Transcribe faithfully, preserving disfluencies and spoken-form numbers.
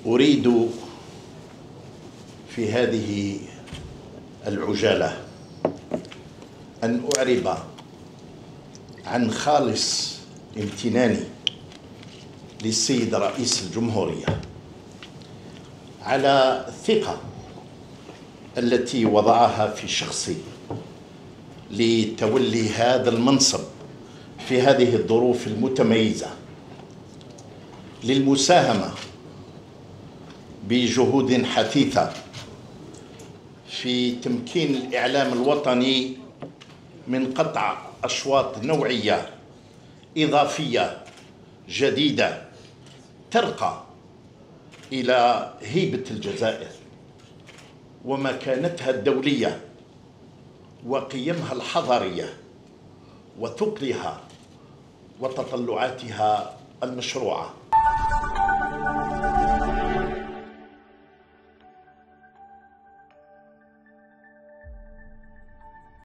أريد في هذه العجالة أن أعرب عن خالص امتناني للسيد رئيس الجمهورية على الثقة التي وضعها في شخصي لتولي هذا المنصب في هذه الظروف المتميزة، للمساهمة بجهود حثيثة في تمكين الإعلام الوطني من قطع أشواط نوعية إضافية جديدة ترقى إلى هيبة الجزائر ومكانتها الدولية وقيمها الحضارية وثقلها وتطلعاتها المشروعة.